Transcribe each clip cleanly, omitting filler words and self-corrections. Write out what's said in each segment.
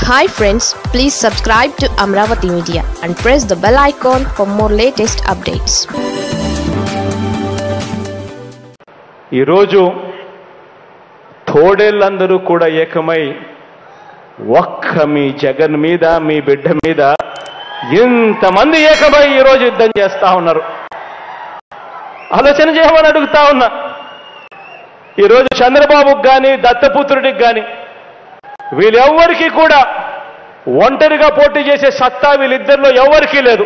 Hi friends, please subscribe to Amravati Media and press the bell icon for more latest updates. ఈరోజు తోడేళ్ళందరూ కూడా ఏకమై ఒక్క మీ జగన్ మీద మీ బిడ్డ మీద ఇంతమంది ఏకమై ఈరోజు యుద్ధం చేస్తా ఉన్నారు. ఆలోచన చేయమని అడుగుతా ఉన్నా. ఈరోజు చంద్రబాబుకి కానీ దత్తపుత్రుడికి కానీ వీళ్ళెవ్వరికీ కూడా ఒంటరిగా పోటీ చేసే సత్తా వీళ్ళిద్దరిలో ఎవరికీ లేదు.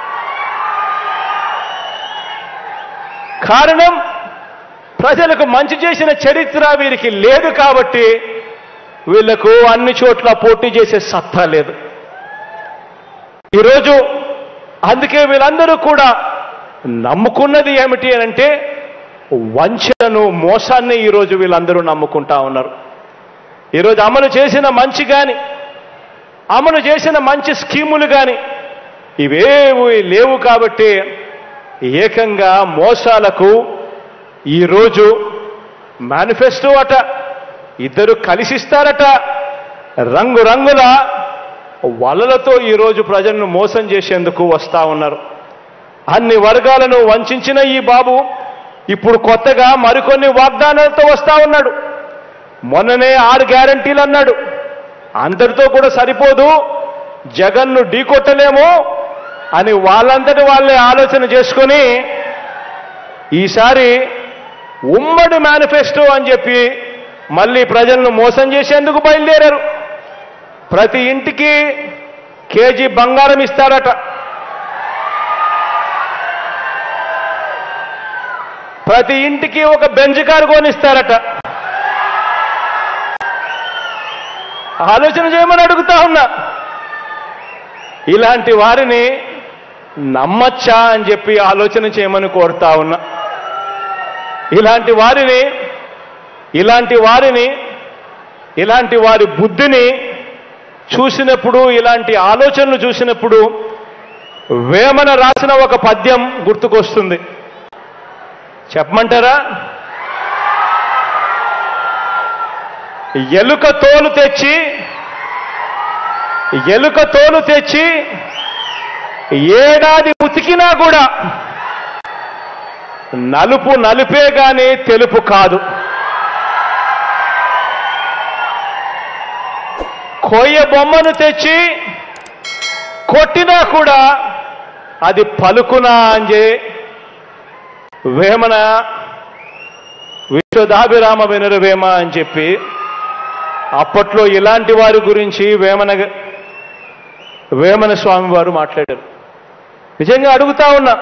కారణం ప్రజలకు మంచి చేసిన చరిత్ర వీరికి లేదు కాబట్టి వీళ్లకు అన్ని చోట్ల పోటీ చేసే సత్తా లేదు. ఈరోజు అందుకే వీళ్ళందరూ కూడా నమ్ముకున్నది ఏమిటి అంటే వంచనను, మోసాన్ని ఈరోజు వీళ్ళందరూ నమ్ముకుంటా ఉన్నారు. ఈరోజు అమలు చేసిన మంచి కానీ, అమలు చేసిన మంచి స్కీములు కానీ ఇవేవి లేవు కాబట్టి ఏకంగా మోసాలకు ఈరోజు మేనిఫెస్టో అట, ఇద్దరు కలిసిస్తారట, రంగురంగుల వలలతో ఈరోజు ప్రజలను మోసం చేసేందుకు వస్తా ఉన్నారు. అన్ని వర్గాలను వంచిన ఈ బాబు ఇప్పుడు కొత్తగా మరికొన్ని వాగ్దానాలతో వస్తా ఉన్నాడు. మొన్ననే 6 గ్యారంటీలు అన్నాడు. అందరితో కూడా సరిపోదు, జగన్ను ఢీకొట్టలేము అని వాళ్ళంతటి వాళ్ళే ఆలోచన చేసుకొని ఈసారి ఉమ్మడి మేనిఫెస్టో అని చెప్పి మళ్ళీ ప్రజలను మోసం చేసేందుకు బయలుదేరారు. ప్రతి ఇంటికి కేజీ బంగారం ఇస్తారట, ప్రతి ఇంటికి ఒక బెంజ్ కారు కొనిస్తారట. ఆలోచన చేయమని అడుగుతా ఉన్నా. ఇలాంటి వారిని నమ్మచ్చా అని చెప్పి ఆలోచన చేయమని కోరుతా ఉన్నా. ఇలాంటి వారి బుద్ధిని చూసినప్పుడు, ఇలాంటి ఆలోచనలు చూసినప్పుడు వేమన రాసిన ఒక పద్యం గుర్తుకొస్తుంది. చెప్పమంటారా? ఎలుక తోలు తెచ్చి ఏడాది ఉతికినా కూడా నలుపు నలుపే గాని తెలుపు కాదు. కొయ్య బొమ్మను తెచ్చి కొట్టినా కూడా అది పలుకునా అంజే వేమన విశ్వదాభిరామ వినురవేమ అని చెప్పి అప్పట్లో ఇలాంటి వారి గురించి వేమన స్వామి వారు మాట్లాడారు. నిజంగా అడుగుతా ఉన్నా,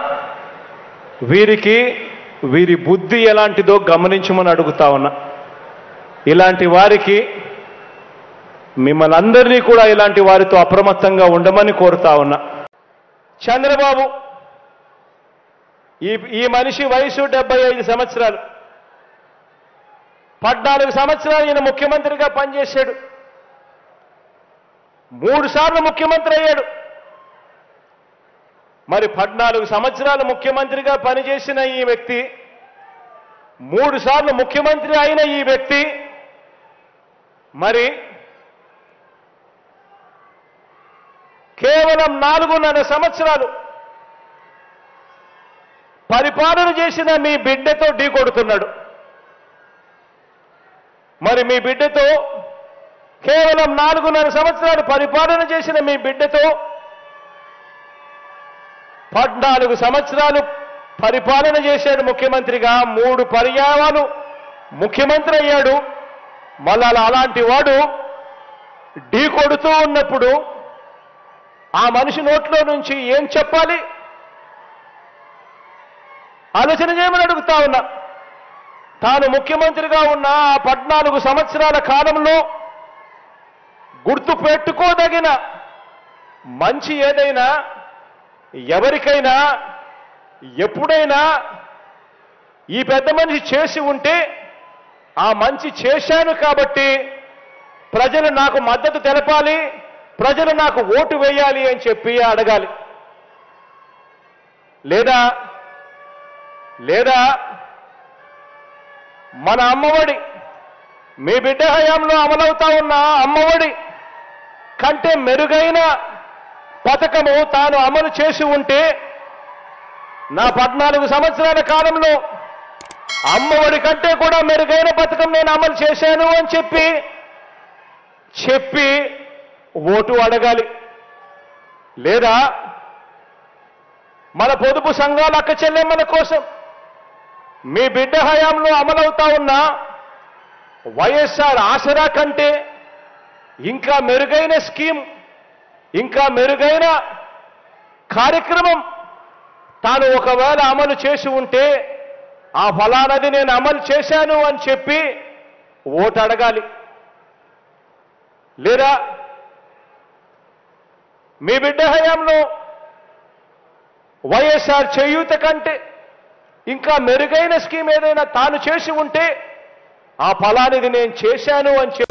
వీరి బుద్ధి ఎలాంటిదో గమనించమని అడుగుతా ఉన్నా. ఇలాంటి వారికి మిమ్మల్ని అందరినీ కూడా ఇలాంటి వారితో అప్రమత్తంగా ఉండమని కోరుతా ఉన్నా. చంద్రబాబు ఈ మనిషి వయసు 75 సంవత్సరాలు. 14 సంవత్సరాలు ఈయన ముఖ్యమంత్రిగా పనిచేశాడు. 3 సార్లు ముఖ్యమంత్రి అయ్యాడు. మరి 14 సంవత్సరాలు ముఖ్యమంత్రిగా పనిచేసిన ఈ వ్యక్తి, 3 సార్లు ముఖ్యమంత్రి అయిన ఈ వ్యక్తి మరి కేవలం 4.5 సంవత్సరాలు పరిపాలన చేసిన మీ బిడ్డతో ఢీకొడుతున్నాడు. మరి మీ బిడ్డతో కేవలం 4.5 సంవత్సరాలు పరిపాలన చేసిన మీ బిడ్డతో 14 సంవత్సరాలు పరిపాలన చేశాడు ముఖ్యమంత్రిగా. 3 పర్యాయాలు ముఖ్యమంత్రి అయ్యాడు. మళ్ళా అలాంటి వాడు ఢీ కొడుతూ ఉన్నప్పుడు ఆ మనిషి నోట్లో నుంచి ఏం చెప్పాలి? ఆలోచన చేయమని అడుగుతా ఉన్నా. తాను ముఖ్యమంత్రిగా ఉన్న ఆ 14 సంవత్సరాల కాలంలో గుర్తు పెట్టుకోదగిన మంచి ఏదైనా, ఎవరికైనా, ఎప్పుడైనా ఈ పెద్ద మనిషి చేసి ఉంటే ఆ మంచి చేశాను కాబట్టి ప్రజలు నాకు మద్దతు తెలపాలి, ప్రజలు నాకు ఓటు వేయాలి అని చెప్పి అడగాలి. లేదా మన అమ్మఒడి, మీ బిడ్డ హయాంలో అమలవుతా ఉన్న అమ్మఒడి కంటే మెరుగైన పథకము తాను అమలు చేసి ఉంటే నా 14 సంవత్సరాల కాలంలో అమ్మఒడి కంటే కూడా మెరుగైన పథకం నేను అమలు చేశాను అని చెప్పి ఓటు అడగాలి. లేదా మన పొదుపు సంఘాల అక్క చెల్లెమ్మల కోసం మీ బిడ్డ హయాంలో అమలవుతా ఉన్న వైఎస్ఆర్ ఆసరా కంటే ఇంకా మెరుగైన స్కీమ్, ఇంకా మెరుగైన కార్యక్రమం తాను ఒకవేళ అమలు చేసి ఉంటే ఆ ఫలానది నేను అమలు చేశాను అని చెప్పి ఓటు అడగాలి. లేదా మీ బిడ్డ హయాంలో వైఎస్ఆర్ చేయూత కంటే ఇంకా మెరుగైన స్కీమ్ ఏదైనా తాను చేసి ఉంటే ఆ ఫలానిది నేను చేశాను అని చెప్పి